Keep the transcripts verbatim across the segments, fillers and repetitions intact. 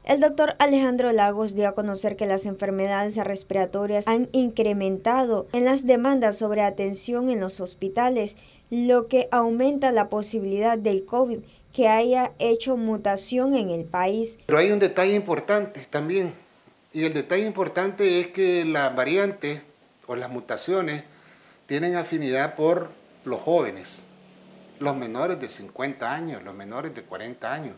El doctor Alejandro Lagos dio a conocer que las enfermedades respiratorias han incrementado en las demandas sobre atención en los hospitales, lo que aumenta la posibilidad del COVID que haya hecho mutación en el país. Pero hay un detalle importante también, y el detalle importante es que las variantes o las mutaciones tienen afinidad por los jóvenes, los menores de cincuenta años, los menores de cuarenta años.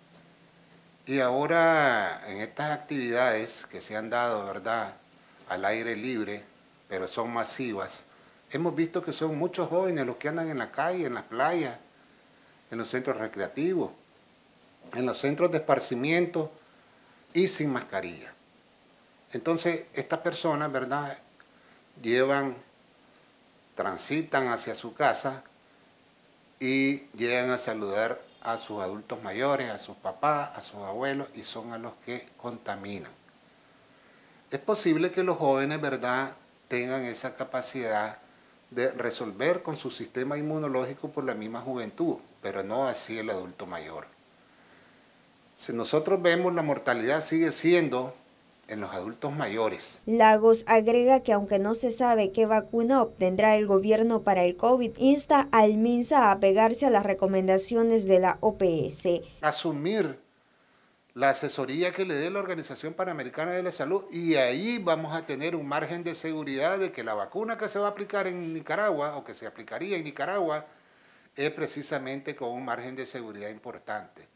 Y ahora en estas actividades que se han dado, ¿verdad?, al aire libre, pero son masivas, hemos visto que son muchos jóvenes los que andan en la calle, en las playas, en los centros recreativos, en los centros de esparcimiento y sin mascarilla. Entonces, estas personas, ¿verdad?, llevan, transitan hacia su casa y llegan a saludar a sus adultos mayores, a sus papás, a sus abuelos, y son a los que contaminan. Es posible que los jóvenes, ¿verdad?, tengan esa capacidad de resolver con su sistema inmunológico por la misma juventud, pero no así el adulto mayor. Si nosotros vemos, la mortalidad sigue siendo en los adultos mayores. Lagos agrega que aunque no se sabe qué vacuna obtendrá el gobierno para el COVID, insta al MINSA a apegarse a las recomendaciones de la O P S. Asumir la asesoría que le dé la Organización Panamericana de la Salud, y ahí vamos a tener un margen de seguridad de que la vacuna que se va a aplicar en Nicaragua, o que se aplicaría en Nicaragua, es precisamente con un margen de seguridad importante.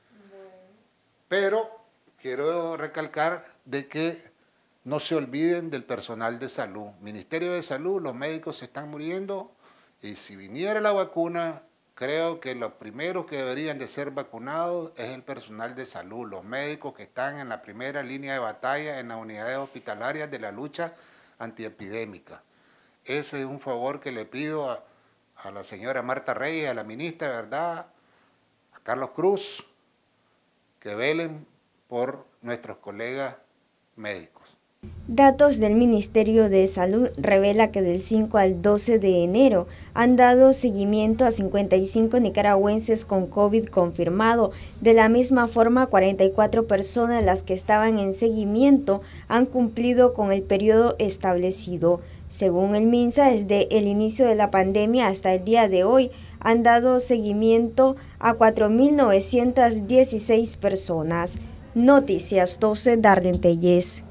Pero quiero recalcar de que no se olviden del personal de salud. Ministerio de Salud, los médicos se están muriendo, y si viniera la vacuna, creo que los primeros que deberían de ser vacunados es el personal de salud, los médicos que están en la primera línea de batalla en las unidades hospitalarias de la lucha antiepidémica. Ese es un favor que le pido a, a la señora Marta Reyes, a la ministra, ¿verdad?, a Carlos Cruz, que velen por nuestros colegas médicos. Datos del Ministerio de Salud revela que del cinco al doce de enero han dado seguimiento a cincuenta y cinco nicaragüenses con COVID confirmado. De la misma forma, cuarenta y cuatro personas, las que estaban en seguimiento, han cumplido con el periodo establecido. Según el MINSA, desde el inicio de la pandemia hasta el día de hoy, han dado seguimiento a cuatro mil novecientas dieciséis personas. Noticias doce, Darlene Tellez.